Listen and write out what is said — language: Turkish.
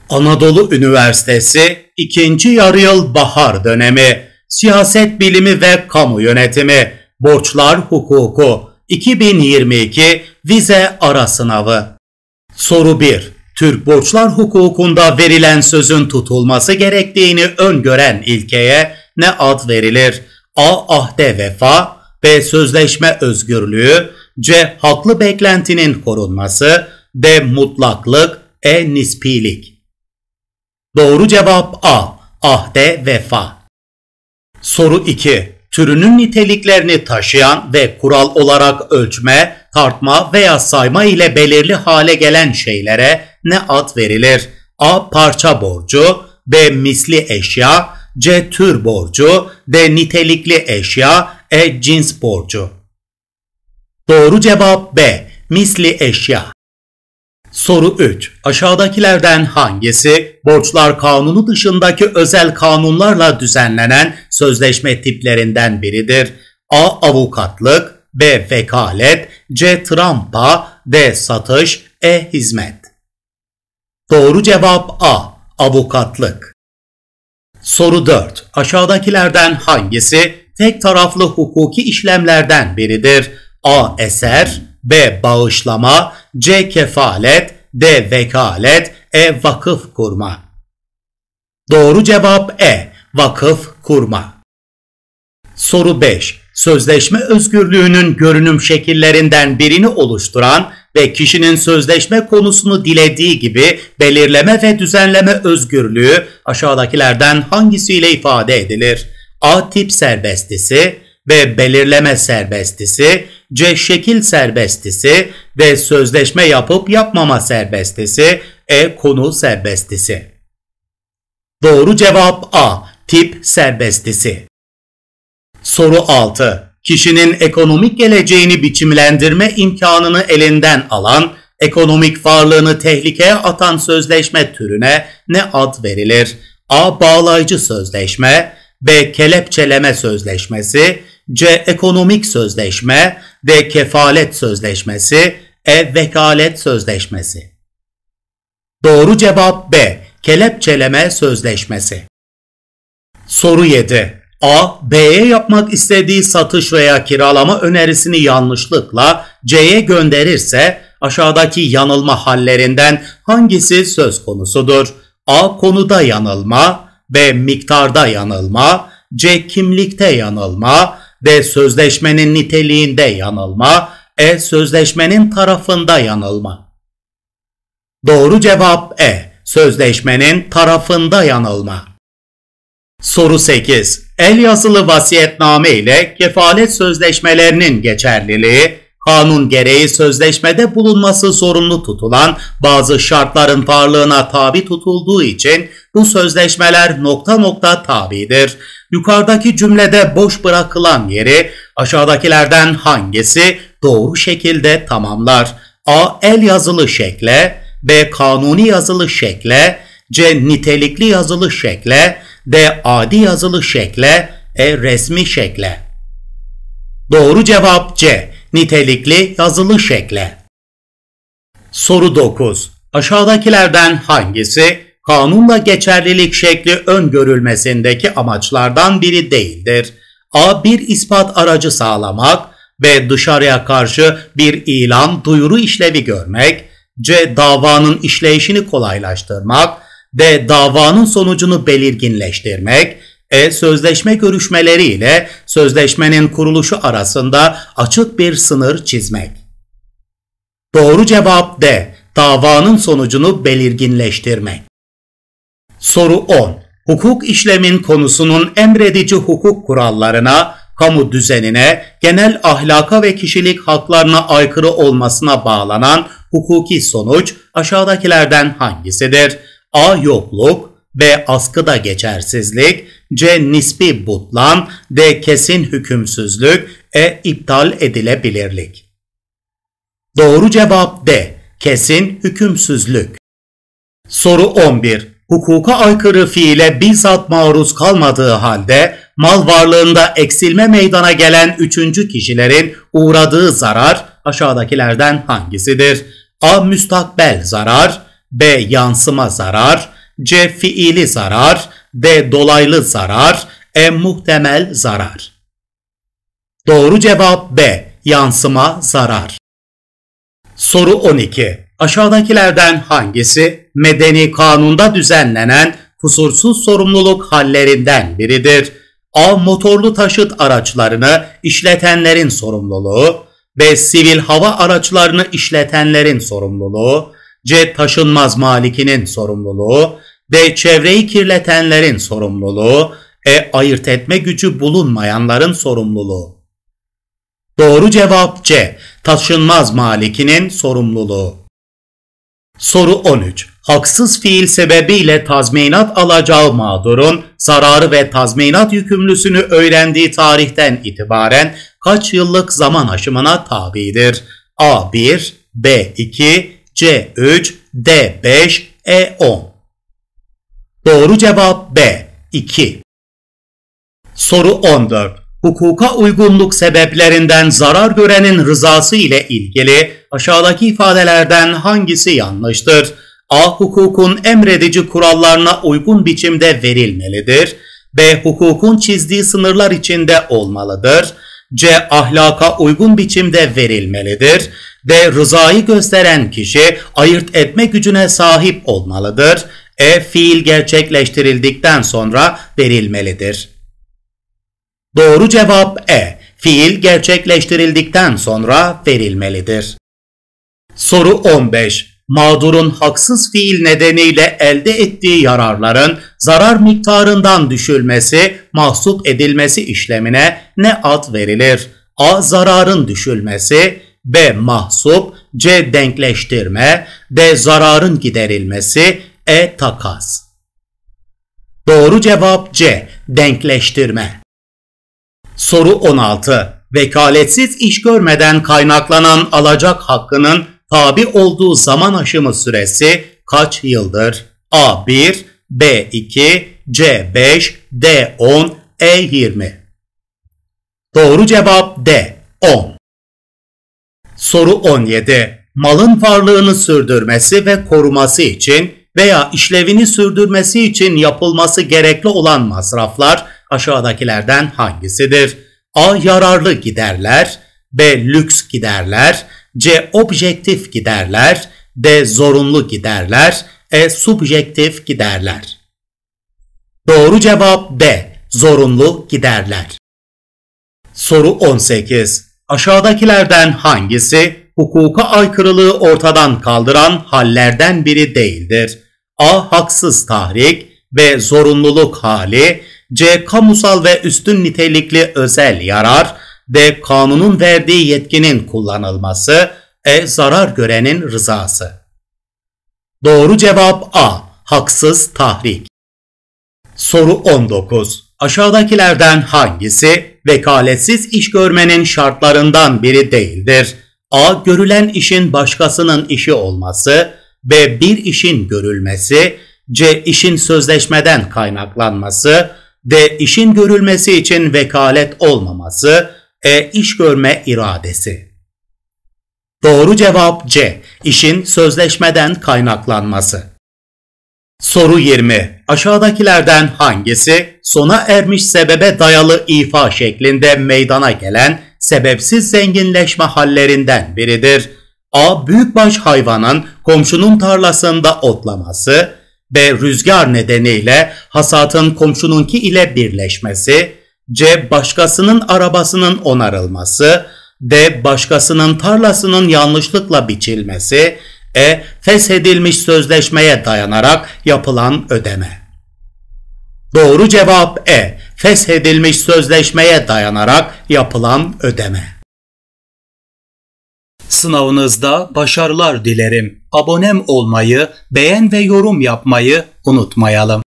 Anadolu Üniversitesi 2. Yarıyıl Bahar Dönemi Siyaset Bilimi ve Kamu Yönetimi Borçlar Hukuku 2022 Vize Ara Sınavı. Soru 1. Türk borçlar hukukunda verilen sözün tutulması gerektiğini öngören ilkeye ne ad verilir? A. Ahde vefa, B. Sözleşme özgürlüğü, C. Haklı beklentinin korunması, D. Mutlaklık, E. Nispilik. Doğru cevap A. Ahde vefa. Soru 2. Türünün niteliklerini taşıyan ve kural olarak ölçme, tartma veya sayma ile belirli hale gelen şeylere ne ad verilir? A. Parça borcu, B. Misli eşya, C. Tür borcu, D. Nitelikli eşya, E. Cins borcu. Doğru cevap B. Misli eşya. Soru 3. Aşağıdakilerden hangisi borçlar kanunu dışındaki özel kanunlarla düzenlenen sözleşme tiplerinden biridir? A. Avukatlık, B. Vekalet, C. Trampa, D. Satış, E. Hizmet. Doğru cevap A. Avukatlık. Soru 4. Aşağıdakilerden hangisi tek taraflı hukuki işlemlerden biridir? A. Eser, B. Bağışlama, C. Kefalet, D. Vekalet, E. Vakıf kurma. Doğru cevap E. Vakıf kurma. Soru 5. Sözleşme özgürlüğünün görünüm şekillerinden birini oluşturan ve kişinin sözleşme konusunu dilediği gibi belirleme ve düzenleme özgürlüğü aşağıdakilerden hangisiyle ifade edilir? A. Tip serbestisi, B. Belirleme serbestisi, C. Şekil serbestisi, D. Sözleşme yapıp yapmama serbestisi, E. Konu serbestisi. Doğru cevap A. Tip serbestisi. Soru 6. Kişinin ekonomik geleceğini biçimlendirme imkanını elinden alan, ekonomik varlığını tehlikeye atan sözleşme türüne ne ad verilir? A. Bağlayıcı sözleşme, B. Kelepçeleme sözleşmesi, C. Ekonomik sözleşme, D. Kefalet sözleşmesi, E. Vekalet sözleşmesi. Doğru cevap B. Kelepçeleme sözleşmesi. Soru 7. A. B'ye yapmak istediği satış veya kiralama önerisini yanlışlıkla C'ye gönderirse aşağıdaki yanılma hallerinden hangisi söz konusudur? A. Konuda yanılma, B. Miktarda yanılma, C. Kimlikte yanılma, D. Sözleşmenin niteliğinde yanılma, E. Sözleşmenin tarafında yanılma. Doğru cevap E. Sözleşmenin tarafında yanılma. Soru 8. El yazılı vasiyetname ile kefalet sözleşmelerinin geçerliliği, kanun gereği sözleşmede bulunması zorunlu tutulan bazı şartların varlığına tabi tutulduğu için bu sözleşmeler nokta nokta tabidir. Yukarıdaki cümlede boş bırakılan yeri aşağıdakilerden hangisi doğru şekilde tamamlar? A. El yazılı şekle, B. Kanuni yazılı şekle, C. Nitelikli yazılı şekle, D. Adi yazılı şekle, E. Resmi şekle. Doğru cevap C. Nitelikli yazılı şekle. Soru 9. Aşağıdakilerden hangisi kanunla geçerlilik şekli öngörülmesindeki amaçlardan biri değildir? A. Bir ispat aracı sağlamak, B. Dışarıya karşı bir ilan, duyuru işlevi görmek, C. Davanın işleyişini kolaylaştırmak, D. Davanın sonucunu belirginleştirmek, E. Sözleşme görüşmeleri ile sözleşmenin kuruluşu arasında açık bir sınır çizmek. Doğru cevap D. Davanın sonucunu belirginleştirmek. Soru 10. Hukuk işlemin konusunun emredici hukuk kurallarına, kamu düzenine, genel ahlaka ve kişilik haklarına aykırı olmasına bağlanan hukuki sonuç aşağıdakilerden hangisidir? A. Yokluk, B. Askıda geçersizlik, C. Nispi butlan, D. Kesin hükümsüzlük, E. İptal edilebilirlik. Doğru cevap D. Kesin hükümsüzlük. Soru 11. Hukuka aykırı fiile bizzat maruz kalmadığı halde mal varlığında eksilme meydana gelen üçüncü kişilerin uğradığı zarar aşağıdakilerden hangisidir? A. Müstakbel zarar, B. Yansıma zarar, C. Fiili zarar, D. Dolaylı zarar, E. Muhtemel zarar. Doğru cevap B. Yansıma zarar. Soru 12. Aşağıdakilerden hangisi medeni kanunda düzenlenen kusursuz sorumluluk hallerinden biridir? A. Motorlu taşıt araçlarını işletenlerin sorumluluğu, B. Sivil hava araçlarını işletenlerin sorumluluğu, C. Taşınmaz malikinin sorumluluğu, D. Çevreyi kirletenlerin sorumluluğu, E. Ayırt etme gücü bulunmayanların sorumluluğu. Doğru cevap C. Taşınmaz malikinin sorumluluğu. Soru 13. Haksız fiil sebebiyle tazminat alacağı mağdurun zararı ve tazminat yükümlüsünü öğrendiği tarihten itibaren kaç yıllık zaman aşımına tabidir? A1, B2, C3, D5, E10. Doğru cevap B. 2. Soru 14. Hukuka uygunluk sebeplerinden zarar görenin rızası ile ilgili aşağıdaki ifadelerden hangisi yanlıştır? A. Hukukun emredici kurallarına uygun biçimde verilmelidir. B. Hukukun çizdiği sınırlar içinde olmalıdır. C. Ahlaka uygun biçimde verilmelidir. D. Rızayı gösteren kişi ayırt etme gücüne sahip olmalıdır. E. Fiil gerçekleştirildikten sonra verilmelidir. Doğru cevap E. Fiil gerçekleştirildikten sonra verilmelidir. Soru 15. Mağdurun haksız fiil nedeniyle elde ettiği yararların zarar miktarından düşülmesi, mahsup edilmesi işlemine ne ad verilir? A. Zararın düşülmesi, B. Mahsup, C. Denkleştirme, D. Zararın giderilmesi, E. Takas. Doğru cevap C. Denkleştirme. Soru 16. Vekaletsiz iş görmeden kaynaklanan alacak hakkının tabi olduğu zaman aşımı süresi kaç yıldır? A1, B2, C5, D10, E20. Doğru cevap D. 10. Soru 17. Malın varlığını sürdürmesi ve koruması için veya işlevini sürdürmesi için yapılması gerekli olan masraflar aşağıdakilerden hangisidir? A. Yararlı giderler, B. Lüks giderler, C. Objektif giderler, D. Zorunlu giderler, E. Subjektif giderler. Doğru cevap D. Zorunlu giderler. Soru 18. Aşağıdakilerden hangisi hukuka aykırılığı ortadan kaldıran hallerden biri değildir? A. Haksız tahrik, B. Zorunluluk hali, C. Kamusal ve üstün nitelikli özel yarar, D. Kanunun verdiği yetkinin kullanılması, E. Zarar görenin rızası. Doğru cevap A. Haksız tahrik. Soru 19. Aşağıdakilerden hangisi vekaletsiz iş görmenin şartlarından biri değildir? A. Görülen işin başkasının işi olması, B. Bir işin görülmesi, C. İşin sözleşmeden kaynaklanması, D. İşin görülmesi için vekalet olmaması, E. İş görme iradesi. Doğru cevap C. İşin sözleşmeden kaynaklanması. Soru 20. Aşağıdakilerden hangisi sona ermiş sebebe dayalı ifa şeklinde meydana gelen sebepsiz zenginleşme hallerinden biridir? A. Büyükbaş hayvanın komşunun tarlasında otlaması, B. Rüzgar nedeniyle hasatın komşununki ile birleşmesi, C. Başkasının arabasının onarılması, D. Başkasının tarlasının yanlışlıkla biçilmesi, E. Feshedilmiş sözleşmeye dayanarak yapılan ödeme. Doğru cevap E. Feshedilmiş sözleşmeye dayanarak yapılan ödeme. Sınavınızda başarılar dilerim. Abonem olmayı, beğen ve yorum yapmayı unutmayalım.